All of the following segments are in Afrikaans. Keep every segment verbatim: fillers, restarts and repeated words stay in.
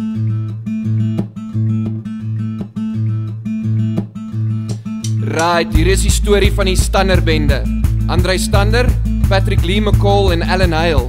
Right, hier is die storie van die Stanner-bende. André Stander, Patrick Lee McCall en Alan Hale.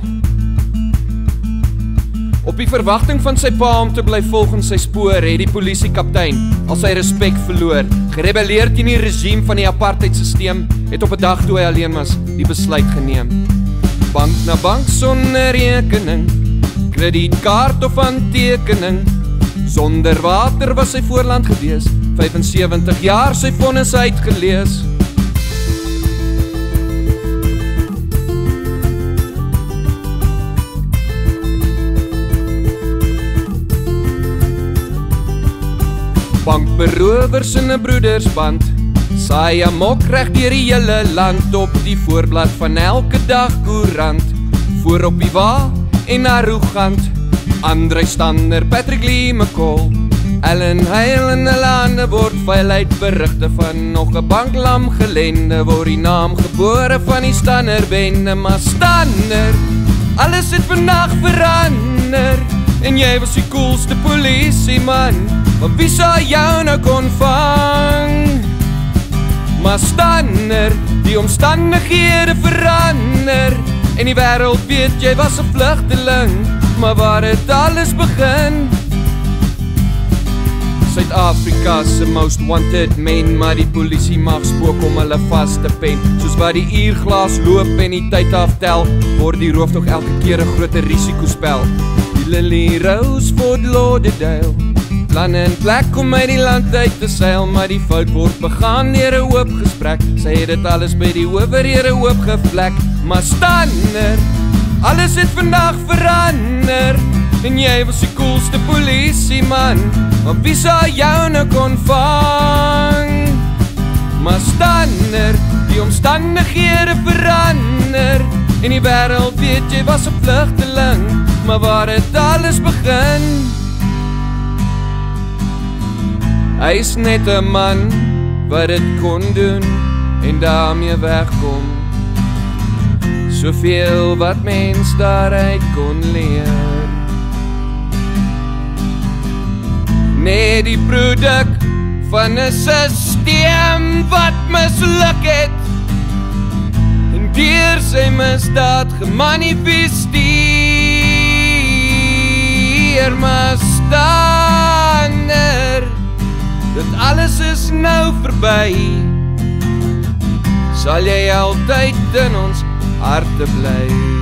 Op die verwagting van sy pa om te bly volgens sy spoor, het die polisiekaptein al sy respek verloor. Gerebelleer teen die regime van die apartheidsysteem, het op 'n dag toe hy alleen was, die besluit geneem. Bank na bank sonder rekening, kredietkaart of handtekening. Sonder water was sy voorland gewees, vyf en sewentig jaar sy vonnis uitgelees. Bankberowers in 'n broedersband, saai amok reg deur die hele land, op die voorblad van elke dag koerant, voorop die wa en arrogant. André Stander, Patrick Lee McCall, Alan Hale en hulle hande word vuil uit berigte van nog 'n banklam gelende, word die naam gebore van die Stanner-bende. Maar Stander, alles het vandag verander, en jy was die coolste polisieman, maar wie sou jou nou kon vang? Maar Stander, die omstandighede verander, en die wêreld weet jy was 'n vlugteling. Maar waar het alles begin? Suid-Afrika se most wanted men, maar die polisie mag spook om hulle vas te pen. Soos wat die uurglas loop en die tyd aftel, word die rooftog elke keer 'n groter risikospel. Die Lily Rose Fort Lauderdale, plan en plek om uit die land uit te seil, maar die fout word begaan deur 'n oop gesprek. Sy het dit alles by die owerhede oopgevlek. Maar Stander, alles het vandag verander, en jy was die coolste polisieman, maar wie sou jou nou kon vang? Maar Stander, die omstandighede verander, en die wêreld weet jy was 'n vlugteling. Maar waar het alles begin? Hy is net 'n man wat dit kon doen en daarmee wegkom. Soveel wat mens daaruit kon leer. Nee, die produk van 'n systeem wat misluk het, en deur sy misdaad gemanifesteer. Maar Stander, dit alles is nou verby, sal jy altyd in ons harte bly.